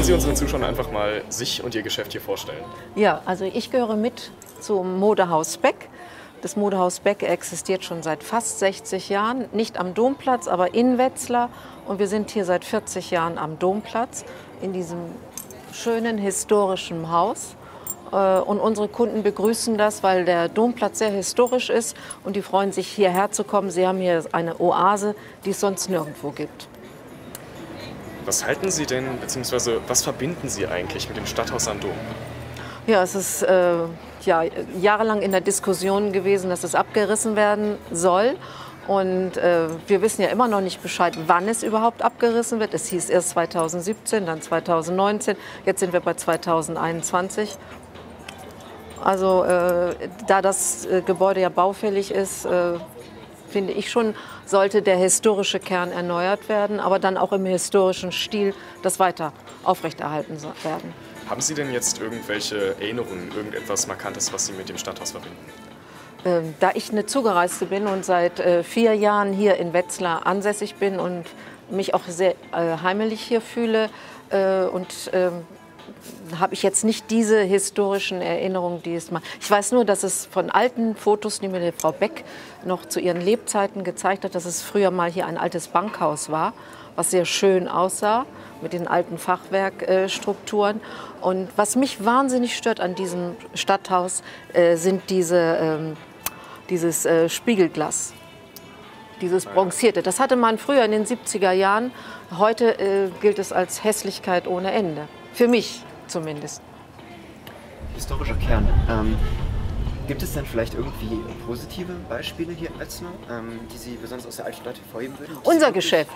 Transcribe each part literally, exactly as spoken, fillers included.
Sie unseren Zuschauern einfach mal sich und Ihr Geschäft hier vorstellen? Ja, also ich gehöre mit zum Modehaus Beck. Das Modehaus Beck existiert schon seit fast sechzig Jahren, nicht am Domplatz, aber in Wetzlar. Und wir sind hier seit vierzig Jahren am Domplatz, in diesem schönen historischen Haus. Und unsere Kunden begrüßen das, weil der Domplatz sehr historisch ist und die freuen sich, hierher zu kommen. Sie haben hier eine Oase, die es sonst nirgendwo gibt. Was halten Sie denn, beziehungsweise was verbinden Sie eigentlich mit dem Stadthaus am Dom? Ja, es ist äh, ja, jahrelang in der Diskussion gewesen, dass es abgerissen werden soll. Und äh, wir wissen ja immer noch nicht Bescheid, wann es überhaupt abgerissen wird. Es hieß erst zweitausendsiebzehn, dann zweitausendneunzehn, jetzt sind wir bei zweitausendeinundzwanzig. Also äh, da das äh, Gebäude ja baufällig ist, äh, finde ich schon, sollte der historische Kern erneuert werden, aber dann auch im historischen Stil das weiter aufrechterhalten werden. Haben Sie denn jetzt irgendwelche Erinnerungen, irgendetwas Markantes, was Sie mit dem Stadthaus verbinden? Ähm, da ich eine Zugereiste bin und seit äh, vier Jahren hier in Wetzlar ansässig bin und mich auch sehr äh, heimelig hier fühle äh, und äh, habe ich jetzt nicht diese historischen Erinnerungen, die es mal. Ich weiß nur, dass es von alten Fotos, die mir die Frau Beck noch zu ihren Lebzeiten gezeigt hat, dass es früher mal hier ein altes Bankhaus war, was sehr schön aussah mit den alten Fachwerkstrukturen. Und was mich wahnsinnig stört an diesem Stadthaus, äh, sind diese, ähm, dieses äh, Spiegelglas. Dieses Bronzierte. Das hatte man früher in den siebziger Jahren. Heute äh, gilt es als Hässlichkeit ohne Ende. Für mich zumindest. Historischer Kern. Ähm, gibt es denn vielleicht irgendwie positive Beispiele hier in Wetzlar, ähm, die Sie besonders aus der Altstadt hervorheben würden? Unser Geschäft.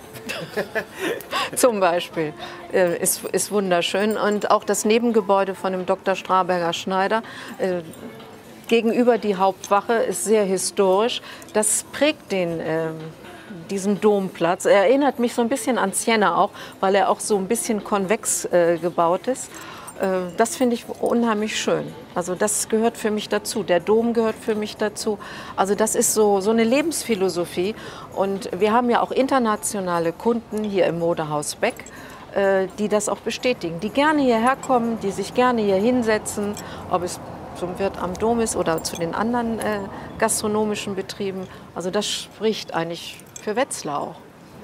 Zum Beispiel äh, ist, ist wunderschön. Und auch das Nebengebäude von dem Doktor Straberger Schneider äh, gegenüber die Hauptwache ist sehr historisch. Das prägt den äh, diesen Domplatz. Er erinnert mich so ein bisschen an Siena auch, weil er auch so ein bisschen konvex äh, gebaut ist. Äh, das finde ich unheimlich schön. Also das gehört für mich dazu. Der Dom gehört für mich dazu. Also das ist so, so eine Lebensphilosophie. Und wir haben ja auch internationale Kunden hier im Modehaus Beck, äh, die das auch bestätigen, die gerne hierher kommen, die sich gerne hier hinsetzen, ob es zum Wirt am Dom ist oder zu den anderen äh, gastronomischen Betrieben. Also das spricht eigentlich für Wetzlar auch.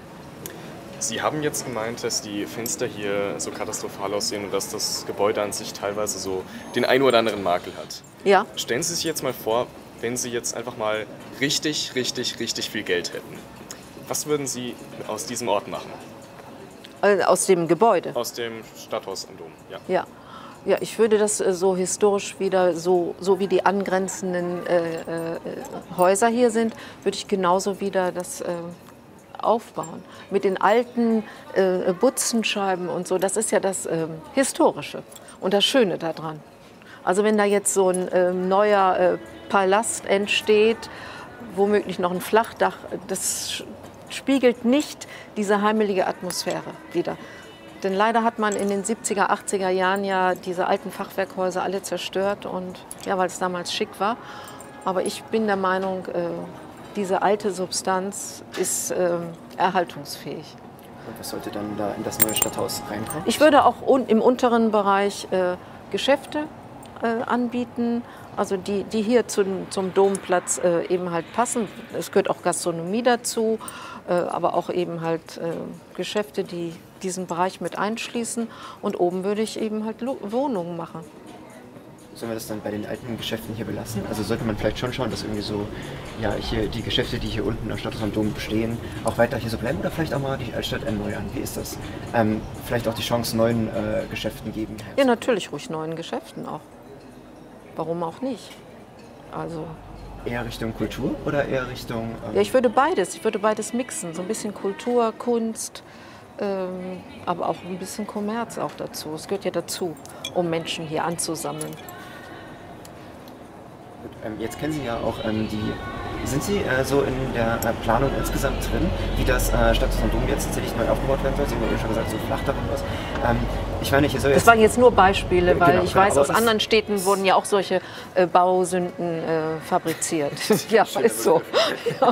Sie haben jetzt gemeint, dass die Fenster hier so katastrophal aussehen und dass das Gebäude an sich teilweise so den einen oder anderen Makel hat. Ja. Stellen Sie sich jetzt mal vor, wenn Sie jetzt einfach mal richtig, richtig, richtig viel Geld hätten. Was würden Sie aus diesem Ort machen? Also aus dem Gebäude? Aus dem Stadthaus am Dom, ja. Ja. Ja, ich würde das äh, so historisch wieder, so, so wie die angrenzenden äh, äh, Häuser hier sind, würde ich genauso wieder das äh, aufbauen. Mit den alten äh, Butzenscheiben und so, das ist ja das äh, Historische und das Schöne daran. Also wenn da jetzt so ein äh, neuer äh, Palast entsteht, womöglich noch ein Flachdach, das spiegelt nicht diese heimelige Atmosphäre wider. Denn leider hat man in den siebziger, achtziger Jahren ja diese alten Fachwerkhäuser alle zerstört, und, ja, weil es damals schick war. Aber ich bin der Meinung, äh, diese alte Substanz ist äh, erhaltungsfähig. Und was sollte dann da in das neue Stadthaus reinkommen? Ich würde auch un im unteren Bereich äh, Geschäfte äh, anbieten, also die, die hier zum, zum Domplatz äh, eben halt passen. Es gehört auch Gastronomie dazu, äh, aber auch eben halt äh, Geschäfte, die diesen Bereich mit einschließen. Und oben würde ich eben halt Wohnungen machen. Sollen wir das dann bei den alten Geschäften hier belassen? Also sollte man vielleicht schon schauen, dass irgendwie so, ja, hier die Geschäfte, die hier unten am Stadthaus am Dom bestehen, auch weiter hier so bleiben, oder vielleicht auch mal die Altstadt erneuern? Wie ist das? Ähm, vielleicht auch die Chance neuen äh, Geschäften geben? Ja, natürlich ruhig neuen Geschäften auch. Warum auch nicht? Also eher Richtung Kultur oder eher Richtung... Ähm ja, ich würde beides. Ich würde beides mixen. So ein bisschen Kultur, Kunst, ähm, aber auch ein bisschen Kommerz auch dazu. Es gehört ja dazu, um Menschen hier anzusammeln. Gut, ähm, jetzt kennen Sie ja auch ähm, die... Sind Sie äh, so in der äh, Planung insgesamt drin, wie das äh, Stadthaus am Dom jetzt tatsächlich neu aufgebaut werden soll? Sie haben ja schon gesagt, so Flachdach und was. Ähm, ich meine, hier soll jetzt... Das waren jetzt nur Beispiele, weil genau, ich weiß, genau, aus anderen Städten wurden ja auch solche äh, Bausünden äh, fabriziert. Ja, ist so.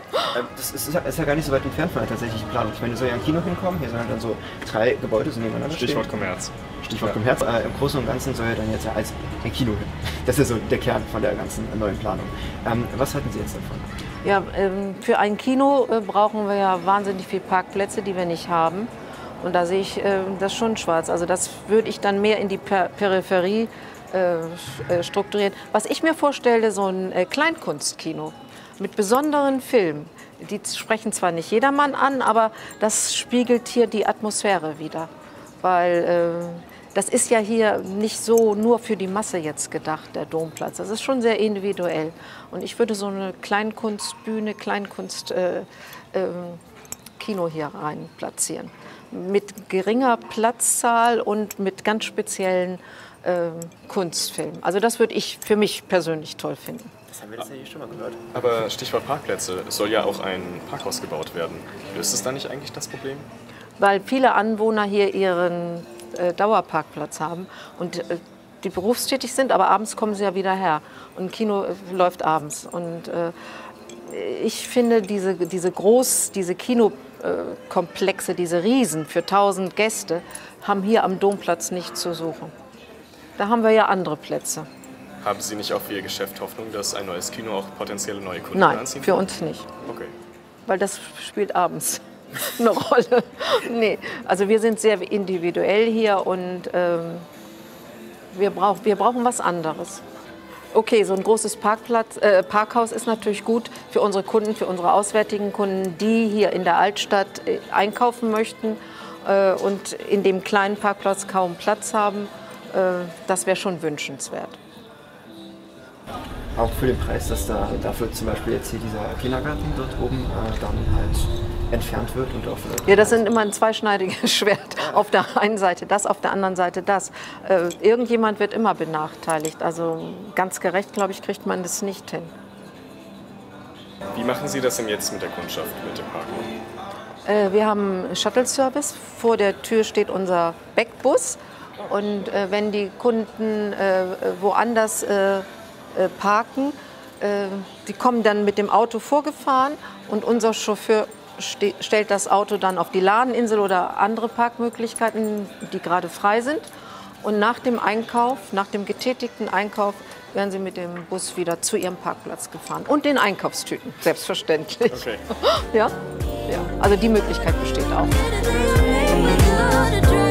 Das ist, ist ja gar nicht so weit entfernt von der tatsächlichen Planung. Ich meine, soll ja ein Kino hinkommen, hier sollen dann so drei Gebäude so nebeneinander stehen. Stichwort Kommerz. Stichwort ja. Kommerz. Äh, Im Großen und Ganzen soll ja dann jetzt ja als ein Kino hin. Das ist so der Kern von der ganzen neuen Planung. Ähm, was halten Sie jetzt davon? Ja, ähm, für ein Kino äh, brauchen wir ja wahnsinnig viele Parkplätze, die wir nicht haben. Und da sehe ich äh, das schon schwarz. Also das würde ich dann mehr in die per Peripherie äh, strukturieren. Was ich mir vorstelle, so ein äh, Kleinkunstkino mit besonderen Filmen. Die sprechen zwar nicht jedermann an, aber das spiegelt hier die Atmosphäre wider. Weil äh, das ist ja hier nicht so nur für die Masse jetzt gedacht, der Domplatz. Das ist schon sehr individuell. Und ich würde so eine Kleinkunstbühne, Kleinkunst äh, äh, Kino hier rein platzieren. Mit geringer Platzzahl und mit ganz speziellen äh, Kunstfilmen. Also das würde ich für mich persönlich toll finden. Das haben wir das ja hier schon mal gehört. Aber Stichwort Parkplätze, es soll ja auch ein Parkhaus gebaut werden. Löst es da nicht eigentlich das Problem? Weil viele Anwohner hier ihren äh, Dauerparkplatz haben und äh, die berufstätig sind, aber abends kommen sie ja wieder her. Und ein Kino äh, läuft abends. Und äh, ich finde diese, diese groß, diese Kinokomplexe, diese Riesen für tausend Gäste, haben hier am Domplatz nichts zu suchen. Da haben wir ja andere Plätze. Haben Sie nicht auch für Ihr Geschäft Hoffnung, dass ein neues Kino auch potenzielle neue Kunden Nein, anziehen für kann? uns nicht. Okay. Weil das spielt abends eine Rolle. Nee, also wir sind sehr individuell hier und ähm, wir, brauch, wir brauchen was anderes. Okay, so ein großes Parkplatz, äh, Parkhaus ist natürlich gut für unsere Kunden, für unsere auswärtigen Kunden, die hier in der Altstadt äh, einkaufen möchten äh, und in dem kleinen Parkplatz kaum Platz haben. Äh, das wäre schon wünschenswert. Auch für den Preis, dass da dafür zum Beispiel jetzt hier dieser Kindergarten dort oben äh, dann halt entfernt wird und auf. Ja, das sind immer ein zweischneidiges Schwert. Auf der einen Seite das, auf der anderen Seite das. Äh, irgendjemand wird immer benachteiligt. Also ganz gerecht, glaube ich, kriegt man das nicht hin. Wie machen Sie das denn jetzt mit der Kundschaft, mit dem Parken? Äh, wir haben Shuttle-Service. Vor der Tür steht unser Backbus. Und äh, wenn die Kunden äh, woanders äh, äh, parken, äh, die kommen dann mit dem Auto vorgefahren und unser Chauffeur ste stellt das Auto dann auf die Ladeninsel oder andere Parkmöglichkeiten, die gerade frei sind. Und nach dem Einkauf, nach dem getätigten Einkauf, werden sie mit dem Bus wieder zu ihrem Parkplatz gefahren. Und den Einkaufstüten, selbstverständlich. Okay. Ja? Ja, also die Möglichkeit besteht auch.